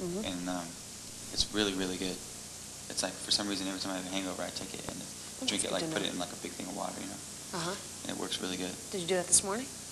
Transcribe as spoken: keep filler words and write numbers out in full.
Mm-hmm. and um, it's really, really good. It's like, for some reason, every time I have a hangover, I take it and Well, drink that's it, good like, to put know. it in, like, a big thing of water, you know? Uh-huh. And it works really good. Did you do that this morning?